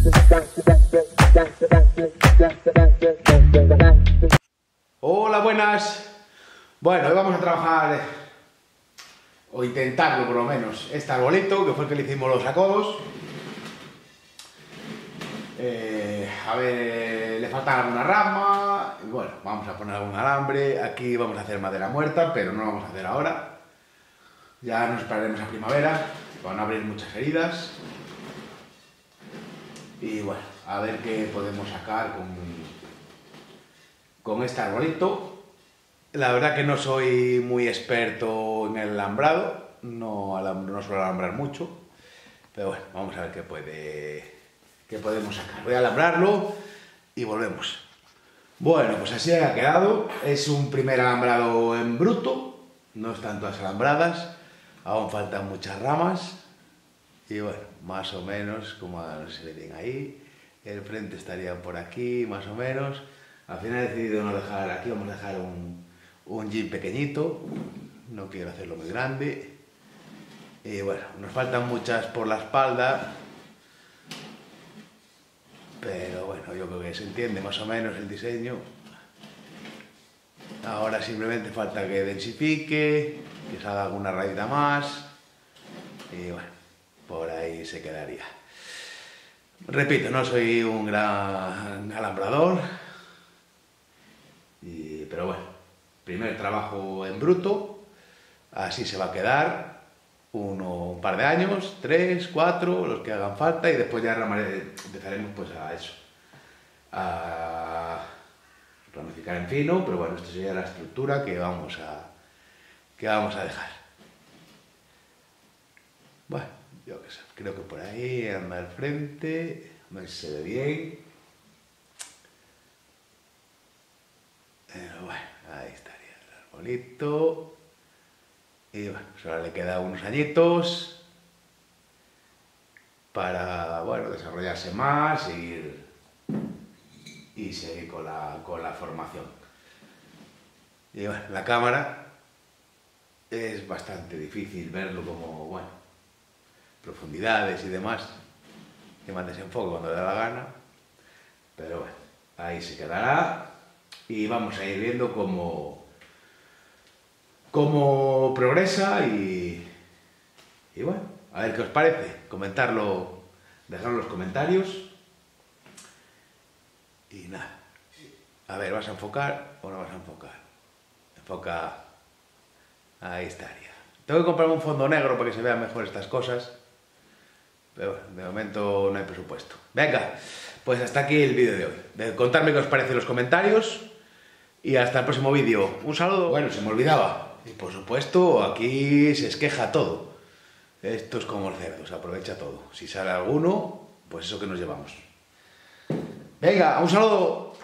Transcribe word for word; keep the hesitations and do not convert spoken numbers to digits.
Hola, buenas. Bueno, hoy vamos a trabajar, o intentarlo por lo menos, este arbolito, que fue el que le hicimos los acodos. Eh, a ver, le falta alguna rama, y bueno, vamos a poner algún alambre. Aquí vamos a hacer madera muerta, pero no lo vamos a hacer ahora. Ya nos esperaremos a primavera, van a abrir muchas heridas. Y bueno, a ver qué podemos sacar con, con este arbolito. La verdad que no soy muy experto en el alambrado, no, no suelo alambrar mucho, pero bueno, vamos a ver qué, puede, qué podemos sacar. Voy a alambrarlo y volvemos. Bueno, pues así ha quedado. Es un primer alambrado en bruto, no están todas alambradas, aún faltan muchas ramas. Y bueno, más o menos, como no se ve bien ahí, el frente estaría por aquí, más o menos. Al final he decidido no dejar aquí, vamos a dejar un, un jean pequeñito, no quiero hacerlo muy grande. Y bueno, nos faltan muchas por la espalda, pero bueno, yo creo que se entiende más o menos el diseño. Ahora simplemente falta que densifique, que salga alguna rayita más, y bueno, por ahí se quedaría. Repito, no soy un gran alambrador, y, pero bueno, primer trabajo en bruto, así se va a quedar uno, un par de años, tres, cuatro, los que hagan falta, y después ya empezaremos pues a eso, a ramificar en fino, pero bueno, esto sería la estructura que vamos a, que vamos a dejar. Bueno, yo qué sé, creo que por ahí anda el frente, a ver si se ve bien. Pero bueno, ahí estaría el arbolito. Y bueno, solo le queda unos añitos para, bueno, desarrollarse más y ir, y seguir con la, con la formación. Y bueno, la cámara es bastante difícil verlo como, bueno, profundidades y demás, que más desenfoque cuando le da la gana, pero bueno, ahí se quedará y vamos a ir viendo cómo, cómo progresa y, y bueno, a ver qué os parece, comentarlo, dejadlo en los comentarios y nada, a ver, ¿vas a enfocar o no vas a enfocar? Enfoca, ahí estaría. Tengo que comprarme un fondo negro para que se vean mejor estas cosas. Pero bueno, de momento no hay presupuesto. Venga, pues hasta aquí el vídeo de hoy. De contarme qué os parece en los comentarios. Y hasta el próximo vídeo. Un saludo. Bueno, se me olvidaba. Y por supuesto, aquí se esqueja todo. Esto es como el cerdo, se aprovecha todo. Si sale alguno, pues eso que nos llevamos. Venga, un saludo.